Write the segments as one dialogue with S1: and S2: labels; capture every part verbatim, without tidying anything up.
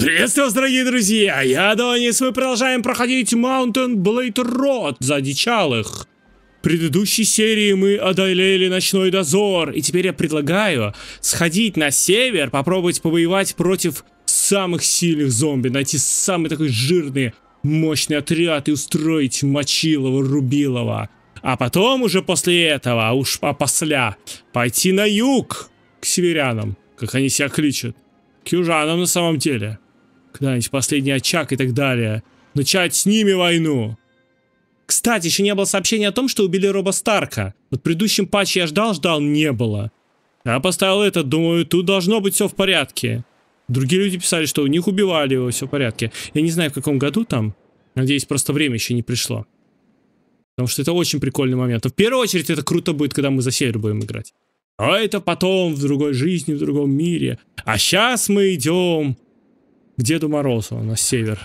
S1: Приветствую вас, дорогие друзья! Я Адонис, мы продолжаем проходить Mountain Blade Road за одичалых. В предыдущей серии мы одолели ночной дозор, и теперь я предлагаю сходить на север, попробовать повоевать против самых сильных зомби, найти самый такой жирный, мощный отряд и устроить мочилово-рубилово. А потом уже после этого, а уж опосля, пойти на юг, к северянам, как они себя кличут, к южанам на самом деле. Когда-нибудь последний очаг и так далее. Начать с ними войну. Кстати, еще не было сообщения о том, что убили Роба Старка. Вот в предыдущем патче я ждал-ждал, не было. Я поставил этот, думаю, тут должно быть все в порядке. Другие люди писали, что у них убивали его, все в порядке. Я не знаю, в каком году там. Надеюсь, просто время еще не пришло. Потому что это очень прикольный момент. Но в первую очередь это круто будет, когда мы за север будем играть. А это потом, в другой жизни, в другом мире. А сейчас мы идем к Деду Морозу на север.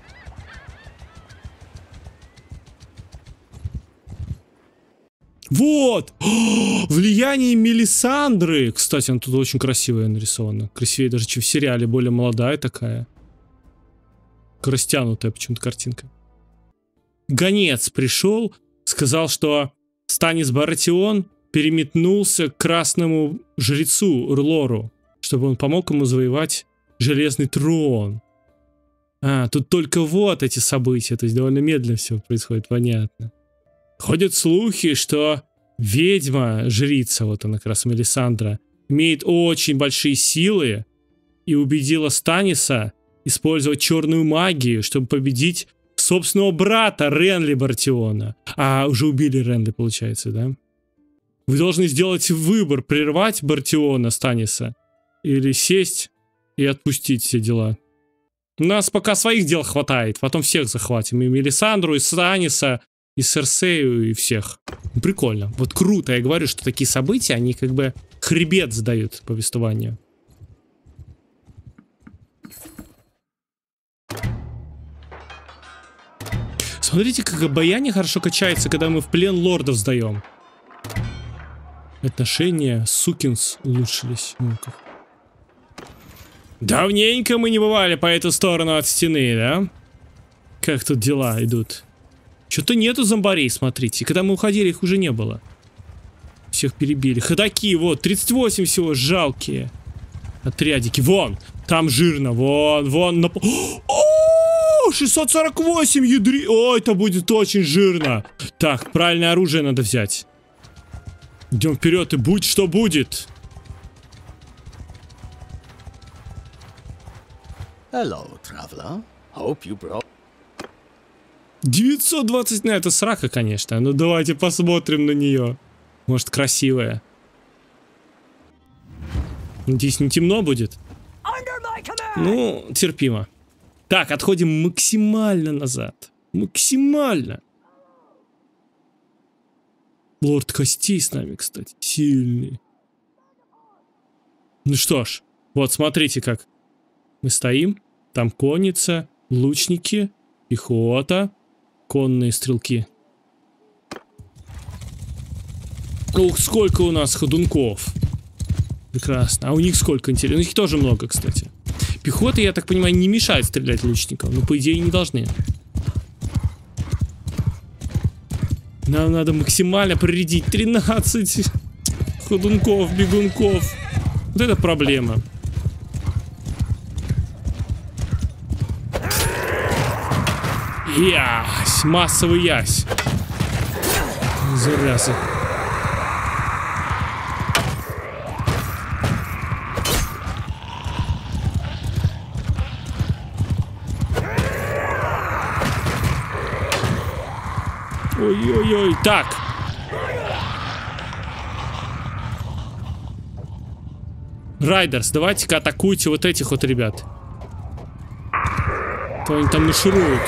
S1: Вот! О, влияние Мелисандры! Кстати, она тут очень красивая нарисована. Красивее даже, чем в сериале. Более молодая такая. Растянутая почему-то картинка. Гонец пришел, сказал, что Станис Баратион переметнулся к красному жрецу Урлору, чтобы он помог ему завоевать Железный трон. А, тут только вот эти события, то есть довольно медленно все происходит, понятно. Ходят слухи, что ведьма, жрица, вот она как раз Мелисандра, имеет очень большие силы и убедила Станиса использовать черную магию, чтобы победить собственного брата Ренли Баратиона. А, уже убили Ренли, получается, да? Вы должны сделать выбор, прервать Баратиона Станиса или сесть и отпустить все дела. У нас пока своих дел хватает, потом всех захватим. И Мелисандру, и Станиса, и Серсею, и всех. Прикольно. Вот круто, я говорю, что такие события, они как бы хребет задают повествованию. Смотрите, как обаяние хорошо качается, когда мы в плен лордов сдаем. Отношения сукинс улучшились. Ну-ка. Давненько мы не бывали по эту сторону от стены, да? Как тут дела идут? Что-то нету зомбарей, смотрите. Когда мы уходили, их уже не было. Всех перебили. Ходаки, вот, тридцать восемь всего, жалкие. Отрядики, вон, там жирно, вон, вон. На... О, шестьсот сорок восемь, ядри... О, это будет очень жирно. Так, правильное оружие надо взять. Идем вперед, и будь что будет.
S2: Hello, traveler. Hope you brought...
S1: девятьсот двадцать, на это срака, конечно. Ну давайте посмотрим на нее. Может, красивая. Надеюсь, не темно будет. Ну, терпимо. Так, отходим максимально назад. Максимально. Лорд Костей с нами, кстати. Сильный. Ну что ж, вот смотрите как. Мы стоим. Там конница, лучники, пехота, конные стрелки. Ух, сколько у нас ходунков. Прекрасно. А у них сколько, интересно? У них тоже много, кстати. Пехота, я так понимаю, не мешает стрелять лучникам. Ну, по идее, не должны. Нам надо максимально проредить. тринадцать ходунков, бегунков. Вот это проблема. Ясь, массовый ясь. Зараза. Ой-ой-ой, так. Райдерс, давайте-ка атакуйте вот этих вот ребят. То они там нашируют.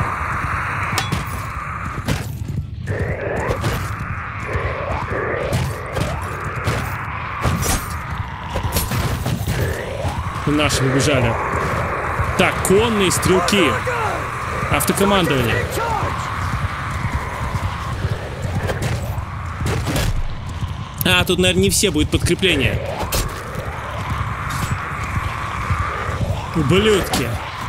S1: Наши побежали. Так, конные стрелки. Автокомандование. А, тут, наверное, не все будет подкрепление. Ублюдки.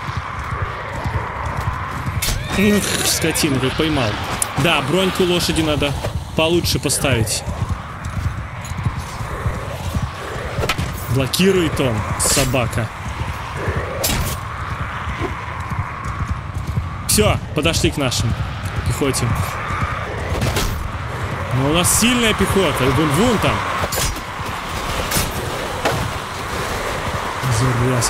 S1: Ух, скотина, как поймал. Да, броньку лошади надо получше поставить. Блокирует он, собака. Все, подошли к нашим пехоте. Но у нас сильная пехота. Вон-вон там. Зараза.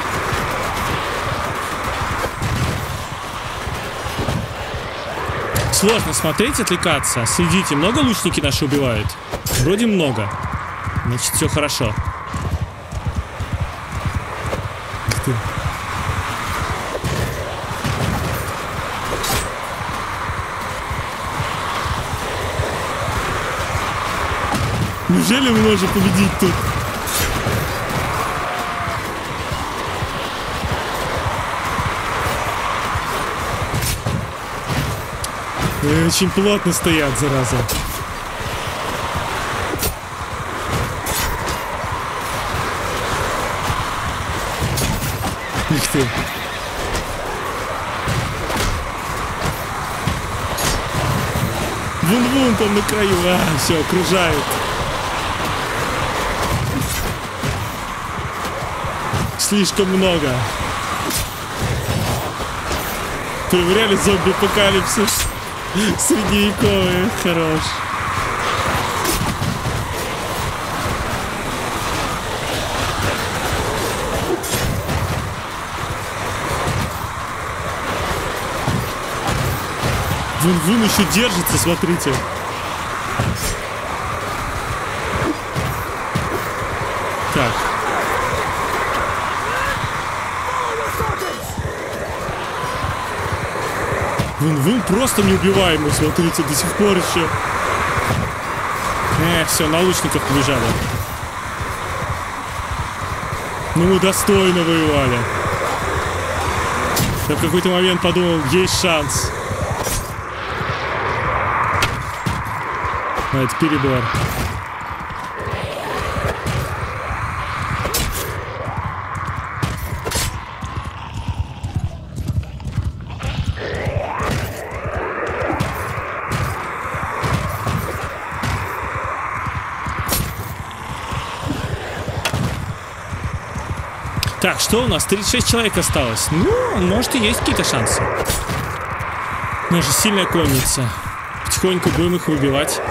S1: Сложно смотреть, отвлекаться. Следите, много лучники наши убивают? Вроде много. Значит, все хорошо. Ух ты. Неужели мы можем победить тут? И очень плотно стоят, зараза. Ух ты. Вон-вон там на краю. А, все, окружают. Слишком много. Проверяли зомби-апокалипсис. Средневековый, хорош. Вон-вон еще держится, смотрите. Так. Вон-вон просто неубиваемый, смотрите, до сих пор еще. Э, все, на лучников побежали. Ну, мы достойно воевали. Я в какой-то момент подумал, есть шанс. Но это перебор. Так, что у нас? тридцать шесть человек осталось. Ну, может и есть какие-то шансы. У нас же сильная конница. Потихоньку будем их выбивать.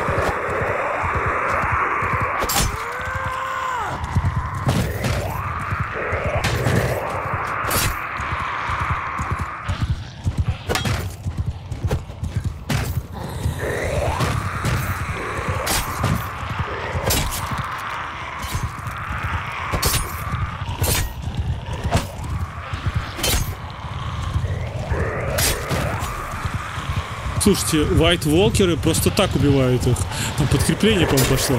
S1: Слушайте, White Walker'ы просто так убивают их. Там подкрепление, по-моему, пошло.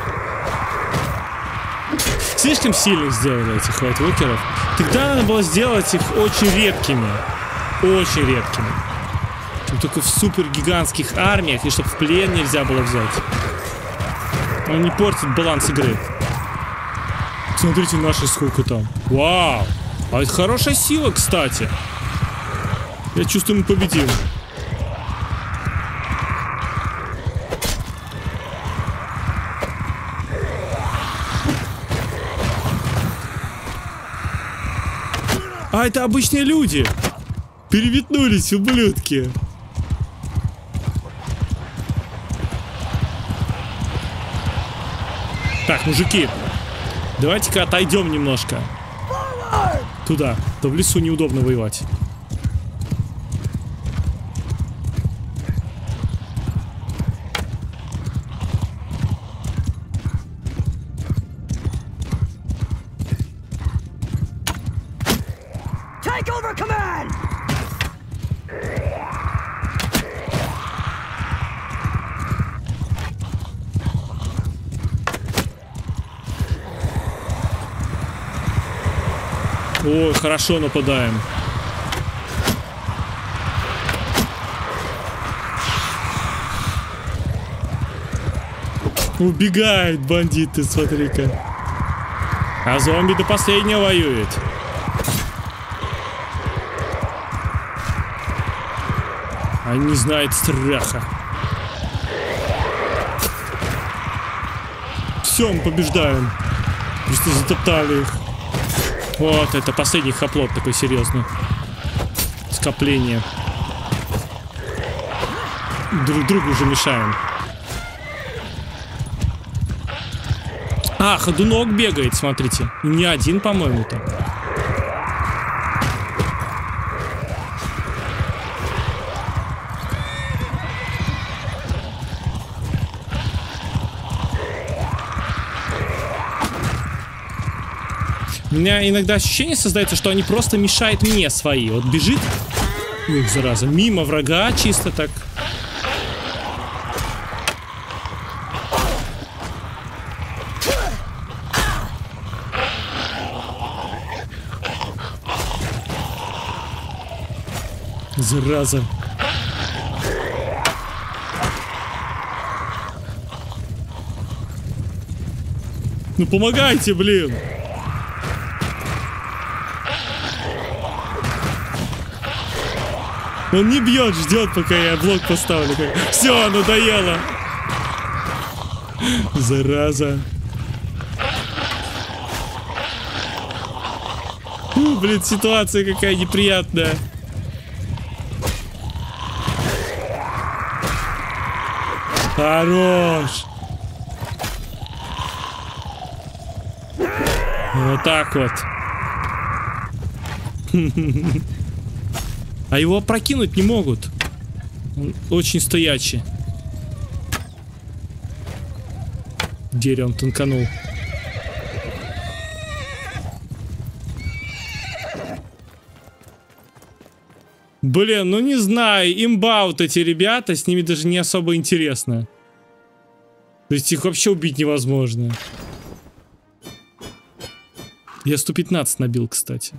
S1: Слишком сильных сделали этих White Walker'ов. Тогда надо было сделать их очень редкими. Очень редкими. Только в супер гигантских армиях, и чтобы в плен нельзя было взять. Он не портит баланс игры. Смотрите, наши сколько там. Вау! А это хорошая сила, кстати. Я чувствую, мы победим. А, это обычные люди. Переметнулись, ублюдки. Так, мужики, давайте-ка отойдем немножко. Туда. Да в лесу неудобно воевать. Ой, хорошо нападаем. Убегают бандиты, смотри-ка. А зомби до последнего воюет. Они не знают страха. Все, мы побеждаем. Просто затоптали их. Вот, это последний хоплот такой серьезный. Скопление. Друг другу уже мешаем. А, ходунок бегает, смотрите. Не один, по-моему, там. У меня иногда ощущение создается, что они просто мешают мне свои. Вот бежит, ух, зараза, мимо врага чисто так. Зараза. Ну помогайте, блин. Он не бьет, ждет, пока я блок поставлю. Все, надоело. Зараза. Фу, блин, ситуация какая неприятная. Хорош. Вот так вот. А его опрокинуть не могут. Он очень стоячий. Дерево он тонканул. Блин, ну не знаю, имба вот эти ребята, с ними даже не особо интересно. То есть их вообще убить невозможно. Я сто пятнадцать набил, кстати.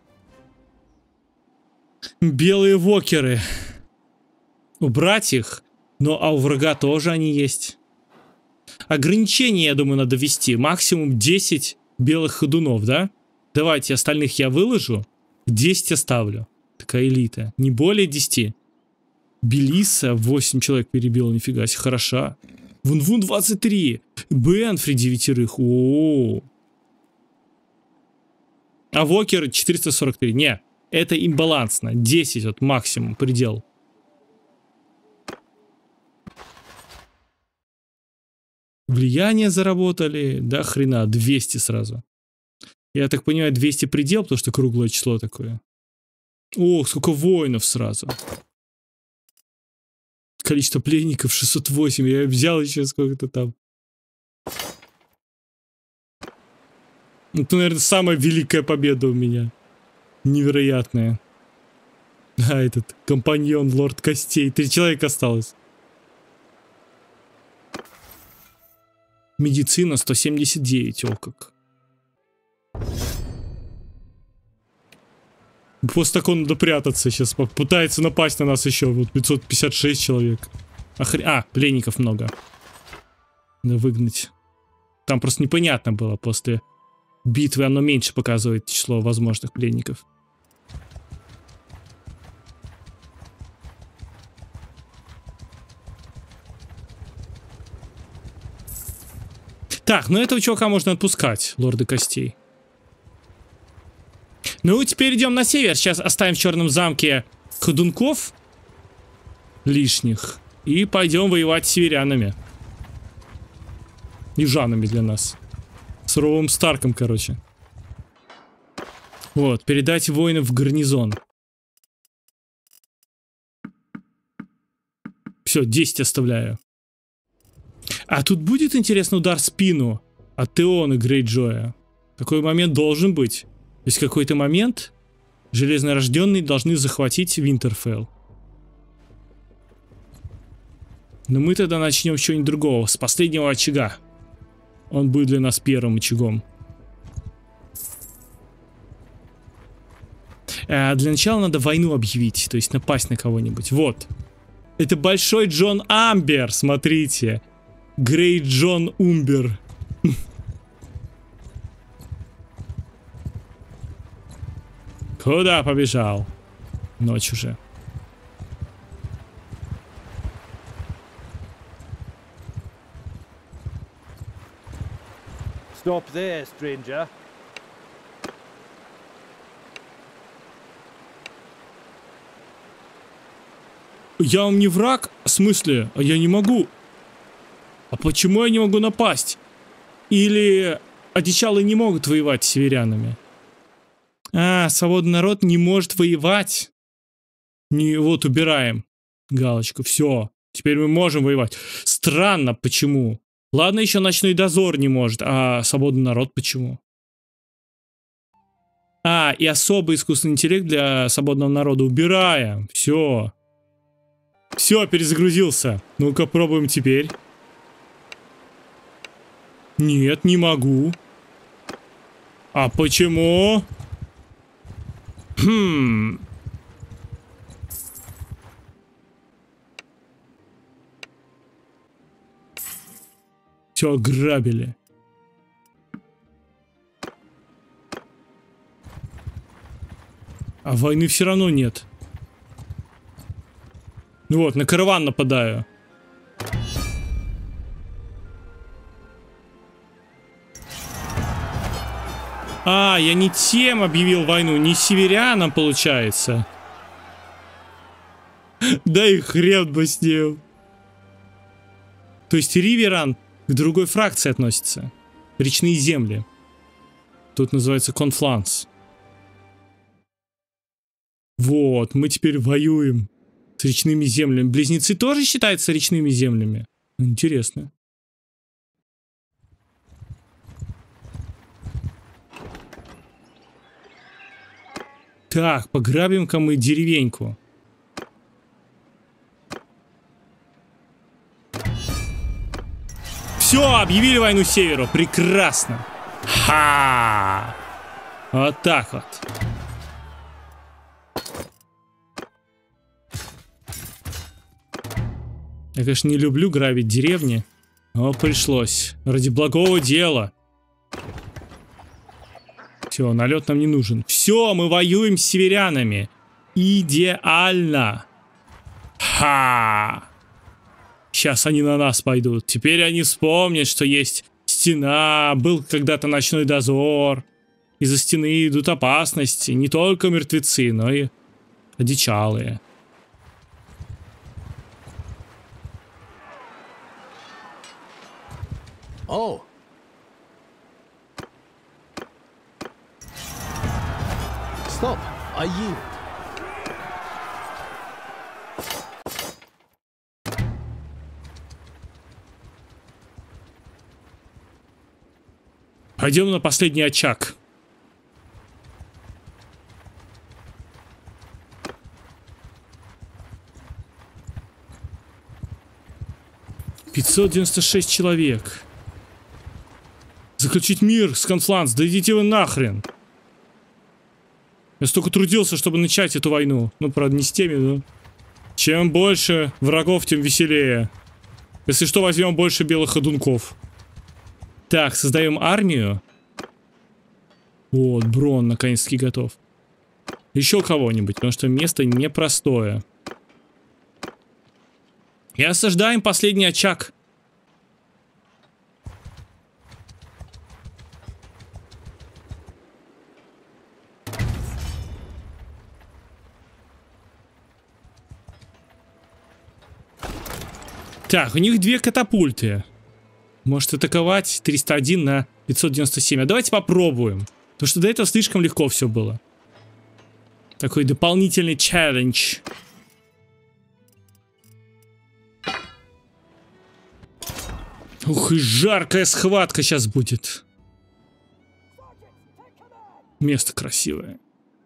S1: Белые вокеры. Убрать их. Ну, а у врага тоже они есть. Ограничение, я думаю, надо ввести. Максимум десять белых ходунов, да? Давайте остальных я выложу. десять оставлю. Такая элита. Не более десяти. Белиса восемь человек перебила. Нифига себе, хороша. Вун-Вун двадцать три. Бенфри девятерых. О-о-о. А вокер четыреста сорок три. Не. Это имбалансно. десять вот максимум, предел. Влияние заработали. Да хрена, двести сразу. Я так понимаю, двести предел, потому что круглое число такое. Ох, сколько воинов сразу. Количество пленников шестьсот восемь. Я взял еще сколько-то там. Это, наверное, самая великая победа у меня. Невероятная. А, этот компаньон Лорд Костей. Три человека осталось. Медицина сто семьдесят девять. О, как. После такого надо прятаться. Сейчас пытается напасть на нас еще. Вот пятьсот пятьдесят шесть человек. Охр... А, пленников много. Надо выгнать. Там просто непонятно было. После битвы оно меньше показывает число возможных пленников. Так, ну этого чувака можно отпускать, лорды костей. Ну, теперь идем на север. Сейчас оставим в Черном замке ходунков лишних. И пойдем воевать с северянами. Южанами для нас. С Ровом Старком, короче. Вот, передать воинов в гарнизон. Все, десять оставляю. А тут будет, интересно, удар в спину от Теона Грейджоя? Такой момент должен быть. То есть в какой-то момент железнорожденные должны захватить Винтерфелл. Но мы тогда начнем с чего-нибудь другого. С последнего очага. Он будет для нас первым очагом. А для начала надо войну объявить. То есть напасть на кого-нибудь. Вот. Это Большой Джон Амбер. Смотрите. Грейт Джон Умбер. Куда побежал? Ночь уже.
S3: Stop there, stranger.
S1: Я вам не враг? В смысле? А я не могу. А почему я не могу напасть? Или одичалые не могут воевать с северянами? А, свободный народ не может воевать. Не, вот убираем галочку. Все. Теперь мы можем воевать. Странно, почему? Ладно, еще ночной дозор не может. А свободный народ почему? А, и особый искусственный интеллект для свободного народа убираем. Все. Все, перезагрузился. Ну-ка, пробуем теперь. Нет, не могу. А почему? Хм. Все ограбили. А войны все равно нет. Ну вот, на караван нападаю. А, я не тем объявил войну, не северянам, получается. Да и хрен бы с ним. То есть Риверан к другой фракции относится. Речные земли. Тут называется Конфланс. Вот, мы теперь воюем с речными землями. Близнецы тоже считаются речными землями? Интересно. Так, пограбим-ка мы деревеньку. Все, объявили войну северу. Прекрасно. Ха! Вот так вот. Я, конечно, не люблю грабить деревни, но пришлось. Ради благого дела. Все, налет нам не нужен. Все, мы воюем с северянами. Идеально. Ха! Сейчас они на нас пойдут. Теперь они вспомнят, что есть стена. Был когда-то ночной дозор. Из-за стены идут опасности. Не только мертвецы, но и одичалые.
S2: Oh. Stop. I yield.
S1: Пойдем на последний очаг. пятьсот девяносто шесть человек. Заключить мир с Конфланс. Да идите вы нахрен. Я столько трудился, чтобы начать эту войну. Ну, правда, не с теми, но... Чем больше врагов, тем веселее. Если что, возьмем больше белых ходунков. Так, создаем армию. Вот, Брон наконец-таки готов. Еще кого-нибудь, потому что место непростое. И осаждаем последний очаг. Так, у них две катапульты. Может атаковать триста один на пятьсот девяносто семь. А давайте попробуем. Потому что до этого слишком легко все было. Такой дополнительный челлендж. Ух, и жаркая схватка сейчас будет. Место красивое.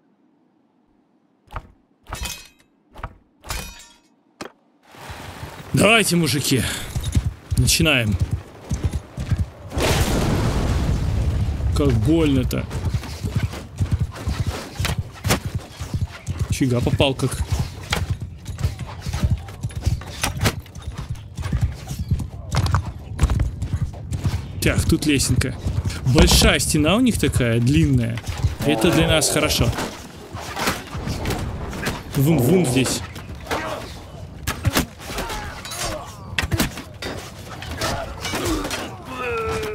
S1: Давайте, мужики. Начинаем. Как больно-то. Фига, попал как. Так, тут лесенка. Большая стена у них такая, длинная. Это для нас хорошо. Вун-вун здесь.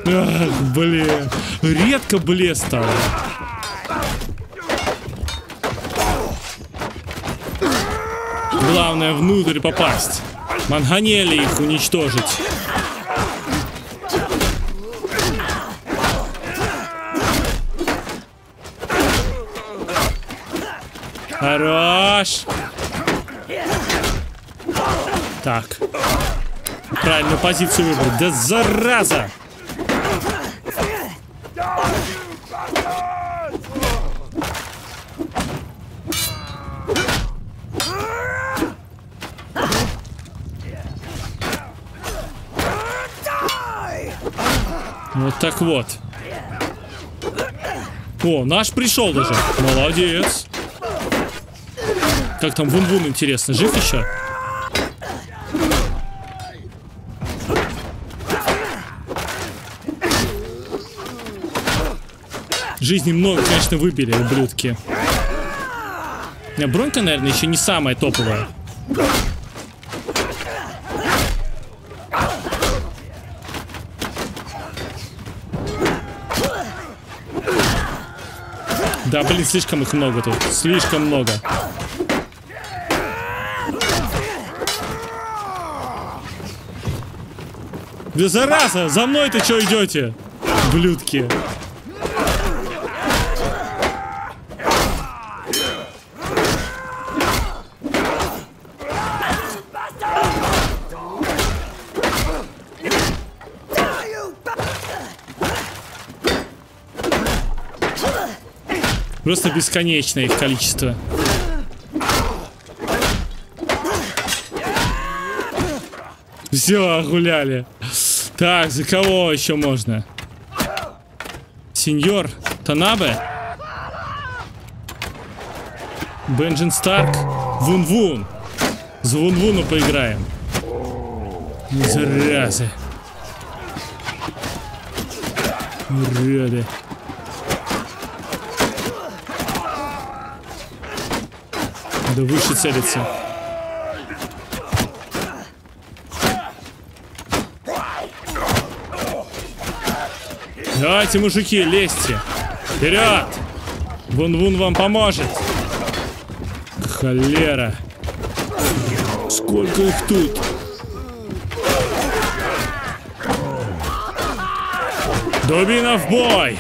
S1: Ах, блин. Редко блеск стал. Главное внутрь попасть. Манганели их уничтожить. Хорош. Так. Правильную позицию выбрать. Да зараза! Вот так вот. О, наш пришел даже. Молодец. Как там Вун-Вун, интересно, жив еще? Жизни много, конечно, выбили, ублюдки. У меня бронька, наверное, еще не самая топовая. Да, блин, слишком их много тут. Слишком много. Да зараза! За мной-то что идете? Блюдки. Просто бесконечное их количество. Все, гуляли. Так, за кого еще можно? Сеньор Танабе? Бенджин Старк? Вун-Вун. За Вун-Вуну поиграем. Зараза. Уроды. Да выше целится. Давайте, мужики, лезьте. Вперед! Вун-Вун вам поможет. Холера. Сколько их тут? Дубина в бой!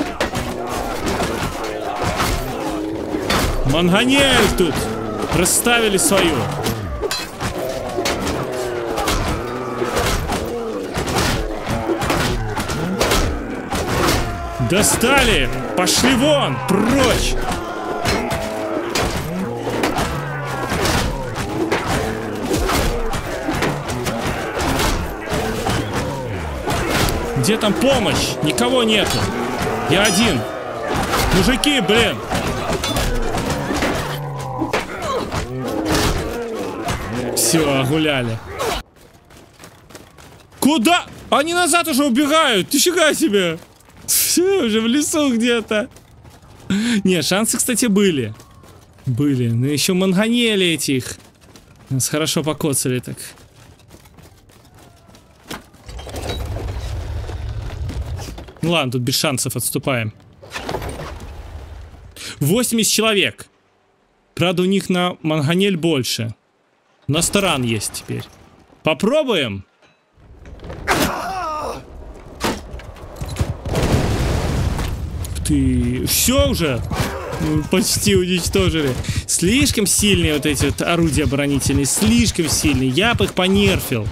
S1: Манганель тут! Расставили свою. Достали! Пошли вон! Прочь! Где там помощь? Никого нету. Я один. Мужики, блин! Все, гуляли. Куда? Они назад уже убегают. Ты фига себе. Все, уже в лесу где-то. Не, шансы, кстати, были. Были. Но еще манганели этих. Нас хорошо покоцали так. Ну ладно, тут без шансов отступаем. восемьдесят человек. Правда, у них на манганель больше. На таран есть теперь. Попробуем. Ты... Все уже? Ну, почти уничтожили. Слишком сильные вот эти вот орудия оборонительные. Слишком сильные. Я бы их понерфил.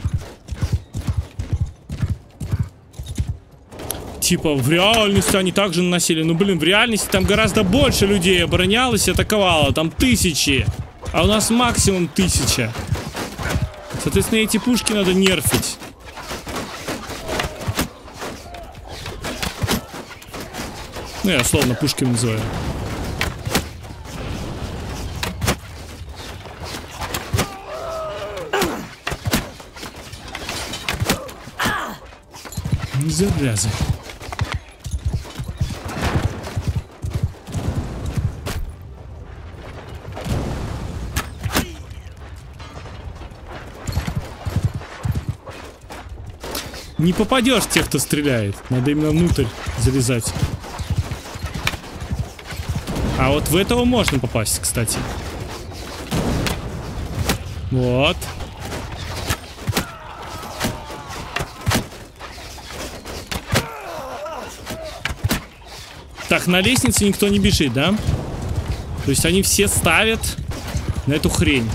S1: Типа в реальности они также наносили. Ну блин, в реальности там гораздо больше людей оборонялось и атаковало. Там тысячи. А у нас максимум тысяча. Соответственно, эти пушки надо нерфить. Ну, я словно пушками называю. Зараза. Не попадешь в тех, кто стреляет. Надо именно внутрь залезать. А вот в этого можно попасть, кстати. Вот. Так, на лестнице никто не бежит, да? То есть они все ставят на эту хрень.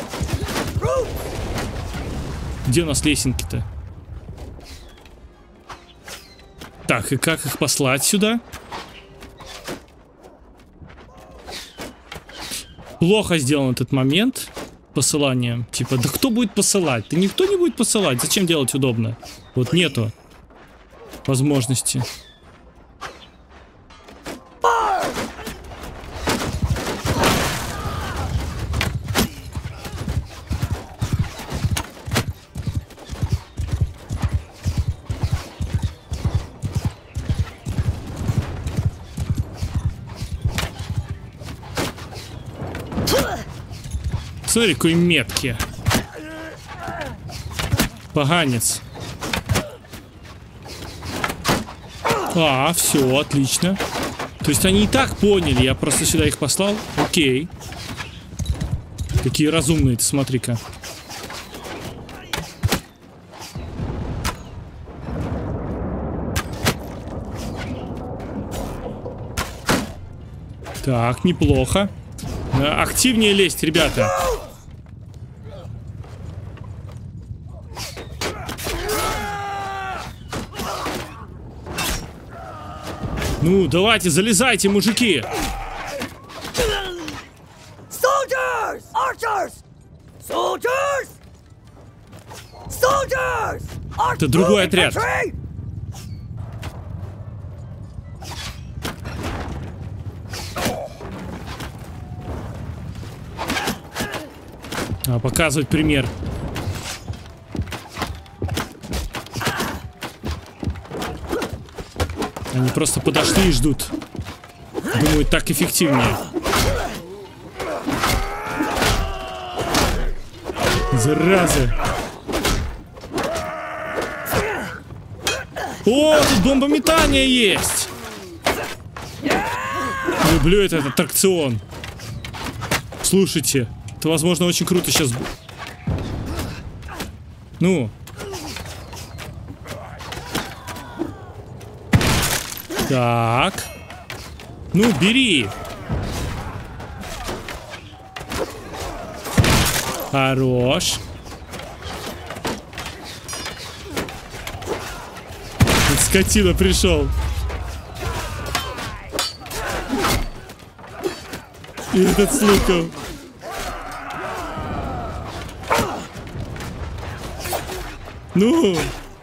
S1: Где у нас лесенки-то? Так, и как их послать сюда? Плохо сделан этот момент посылания. Типа, да кто будет посылать? Да никто не будет посылать. Зачем делать удобно? Вот нету возможности. Смотри, какой меткий. Поганец. А, все, отлично. То есть они и так поняли, я просто сюда их послал. Окей. Какие разумные, ты смотри-ка. Так, неплохо. Активнее лезть, ребята. Ну, давайте, залезайте, мужики.
S3: Soldiers! Archers! Soldiers! Soldiers!
S1: Это другой отряд. А, показывать пример. Они просто подошли и ждут. Думаю, так эффективнее. Зараза. О, тут бомбометание есть. Люблю этот аттракцион. Слушайте, это, возможно, очень круто сейчас. Ну. Так. Ну, бери. Хорош. Вот скотина пришел. И этот с луком. Ну.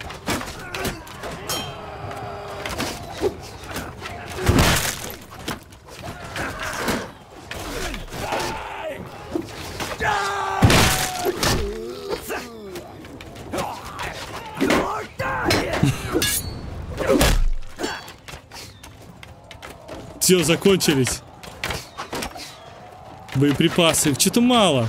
S1: Все, закончились. Боеприпасы. Что-то мало.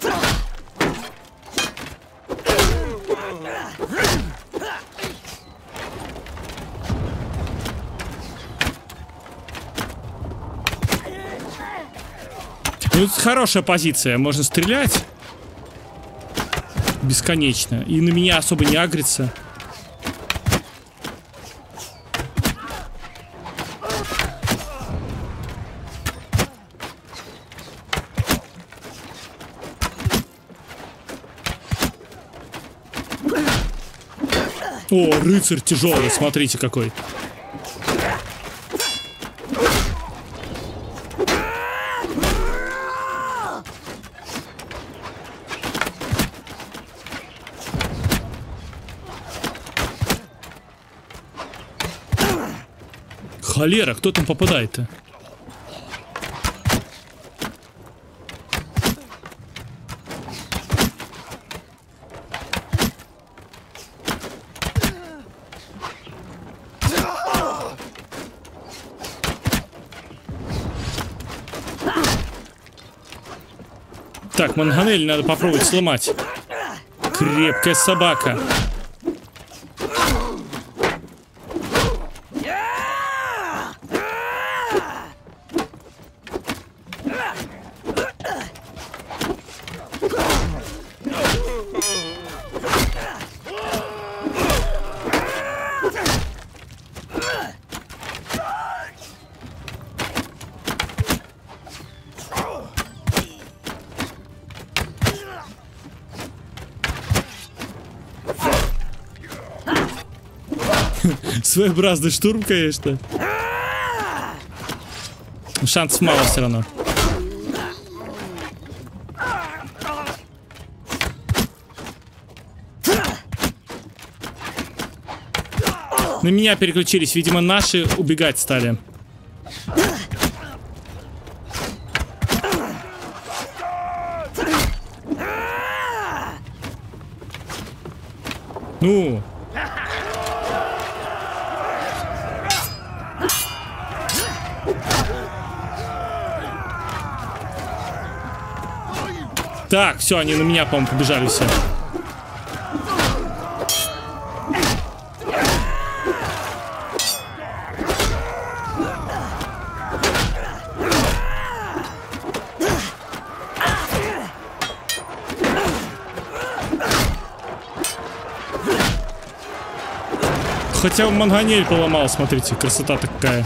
S1: Ну, это хорошая позиция. Можно стрелять бесконечно. И на меня особо не агрится. О, рыцарь тяжелый, смотрите какой. Холера, кто там попадает-то? Так, Манганель надо попробовать сломать. Крепкая собака. Своеобразный штурм, конечно. Шансов мало все равно. На меня переключились. Видимо, наши убегать стали. Ну. Так, все, они на меня, по-моему, побежали все. Хотя манганель поломал, смотрите, красота такая.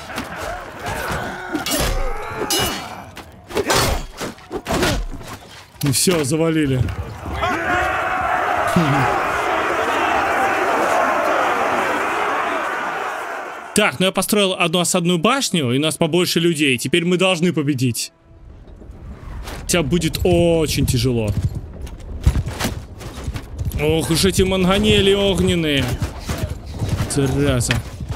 S1: И все, завалили. Так, ну я построил одну осадную башню, и у нас побольше людей. Теперь мы должны победить. Хотя будет очень тяжело. Ох уж эти манганели огненные. Зараза.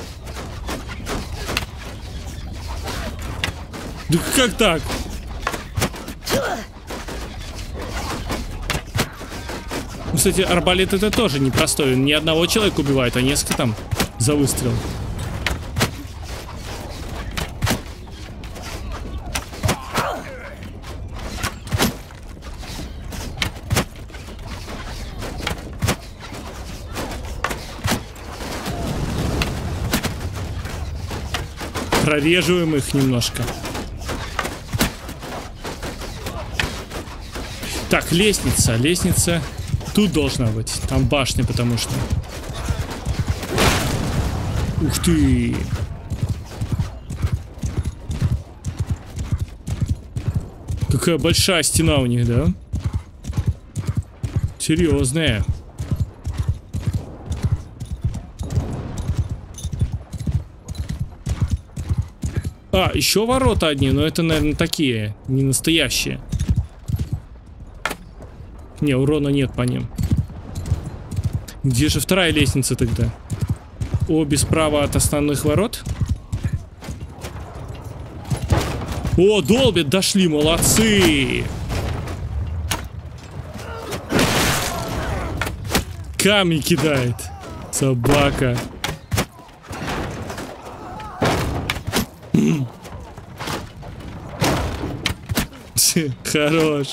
S1: Да как так? Кстати, арбалет это тоже непростой. Он не одного человека убивает, а несколько там за выстрел. Прореживаем их немножко. Так, лестница, лестница тут должна быть. Там башня, потому что... Ух ты! Какая большая стена у них, да? Серьезная. А, еще ворота одни, но это, наверное, такие, не настоящие. Не, урона нет по ним. Где же вторая лестница тогда? Обе справа от основных ворот. О, долбят, дошли, молодцы! Камни кидает. Собака. Хорош.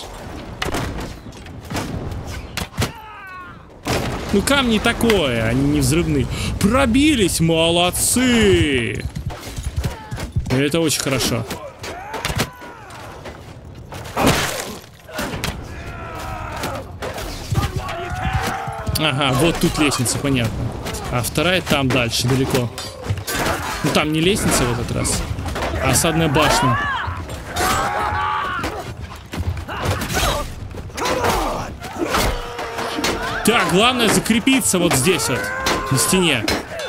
S1: Ну камни такое, они не взрывные. Пробились, молодцы. Это очень хорошо. Ага, вот тут лестница, понятно. А вторая там дальше, далеко. Ну там не лестница в этот раз, а осадная башня. Так, главное закрепиться вот здесь вот, на стене.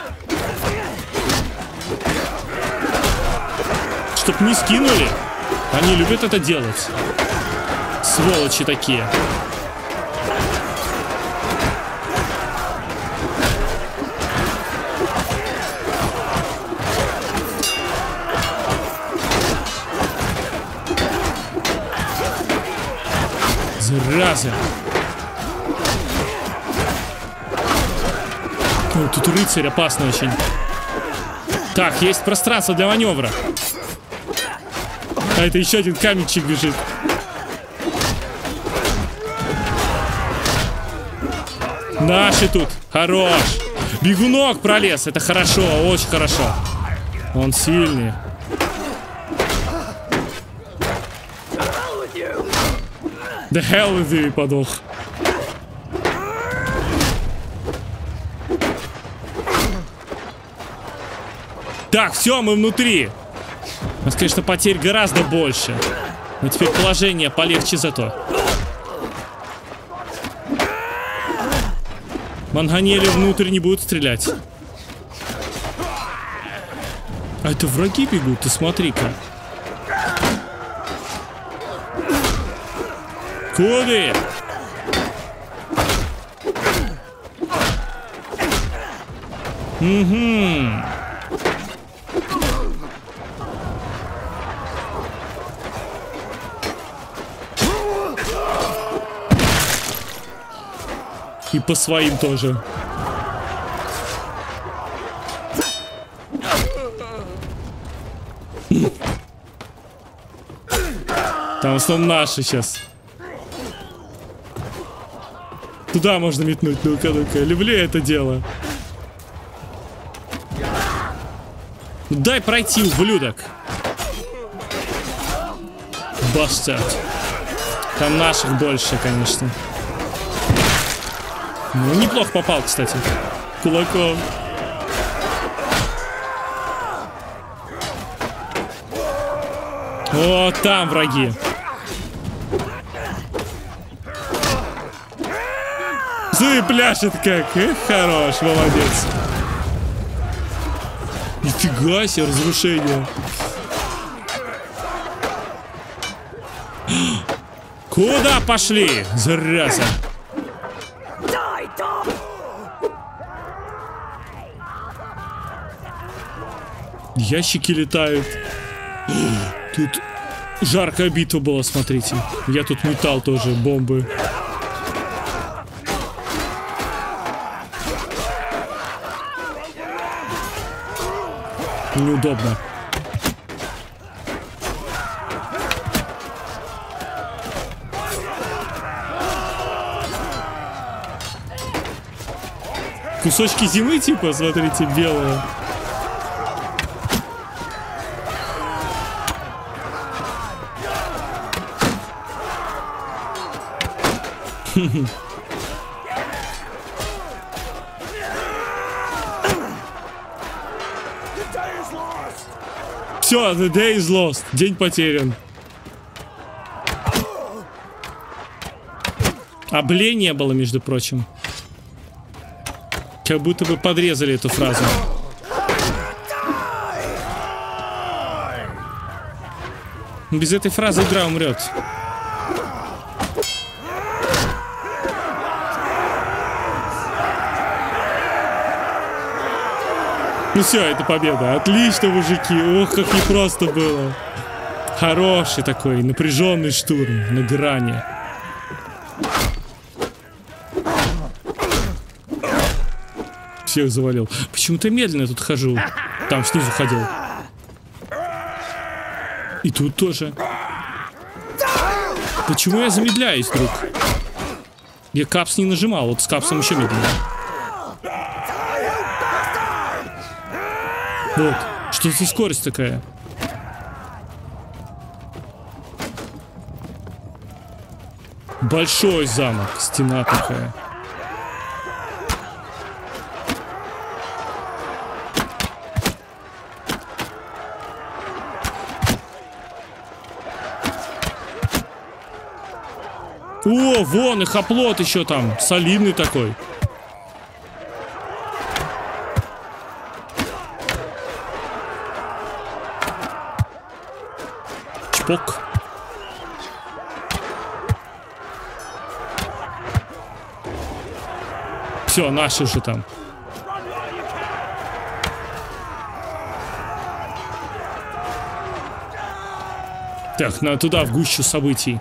S1: Чтоб не скинули. Они любят это делать. Сволочи такие. Зараза. О, тут рыцарь опасный очень. Так, есть пространство для маневра. А это еще один каменчик бежит. Наши тут. Хорош. Бегунок пролез. Это хорошо, очень хорошо. Он сильный. The hell with you, подох. Так, все, мы внутри. У нас, конечно, потерь гораздо больше. Но теперь положение полегче зато. Манганели внутрь не будут стрелять. А это враги бегут, ты смотри-ка. Куда? Угу. И по своим тоже. Там в основном наши сейчас. Туда можно метнуть, ну-ка, ну-ка. Люблю это дело. Ну, дай пройти, ублюдок. Бастард. Там наших больше, конечно. Ну, неплохо попал, кстати. Кулаком. Вот там враги. Ты пляшет как. Эх, хорош, молодец. Нифига себе, разрушение. Куда пошли? Зараза. Ящики летают. Тут жаркая битва была, смотрите. Я тут метал тоже, бомбы. Неудобно. Кусочки зимы, типа, смотрите, белые. Все, the day is lost. День потерян. Обле не было, между прочим. Как будто бы подрезали эту фразу. Без этой фразы игра умрет. Ну все, это победа. Отлично, мужики. Ох, как непросто было. Хороший такой напряженный штурм на грани. Всех завалил. Почему-то медленно тут хожу. Там снизу ходил. И тут тоже. Почему я замедляюсь, друг? Я капс не нажимал. Вот с капсом еще медленно. Вот. Что за скорость такая? Большой замок. Стена такая. О, вон их оплот еще там. Солидный такой. Чпок. Все, наши же там. Так, надо туда, в гущу событий.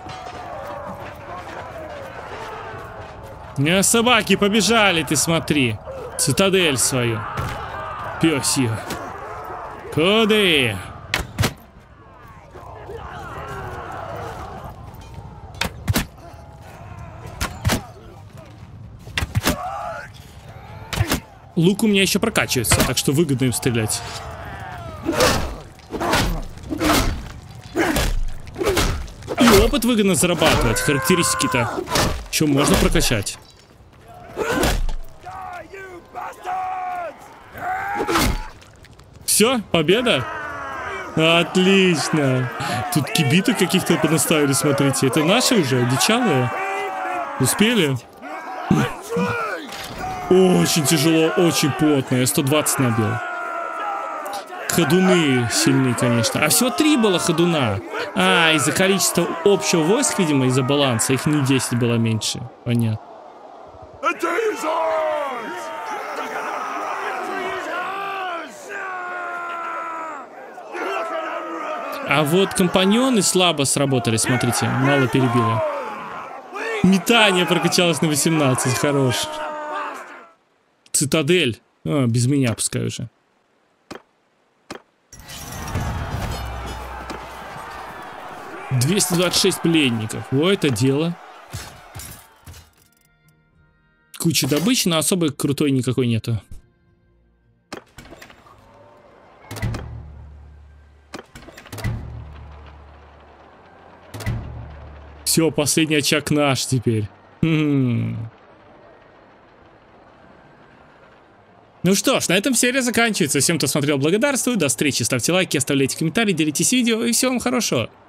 S1: Не, собаки побежали, ты смотри. Цитадель свою. Пёсью. Куды? Лук у меня еще прокачивается, так что выгодно им стрелять. И опыт выгодно зарабатывать. Характеристики-то еще можно прокачать. Все, победа? Отлично. Тут кибиты каких-то понаставили, смотрите. Это наши уже, одичалые? Успели? Очень тяжело, очень плотно. Я сто двадцать набил. ходуны сильны, конечно. А всего три было ходуна. А, из-за количества общего войск, видимо, из-за баланса. Их не десять было меньше. Понятно. А вот компаньоны слабо сработали, смотрите. Мало перебили. Метание прокачалось на восемнадцать. Хорош. Цитадель. А, без меня пускай уже. двести двадцать шесть пленников. Во, это дело. Куча добычи, но особо крутой никакой нету. Все, последний очаг наш теперь. Хм. Ну что ж, на этом серия заканчивается. Всем, кто смотрел, благодарствую. До встречи. Ставьте лайки, оставляйте комментарии, делитесь видео. И всего вам хорошего.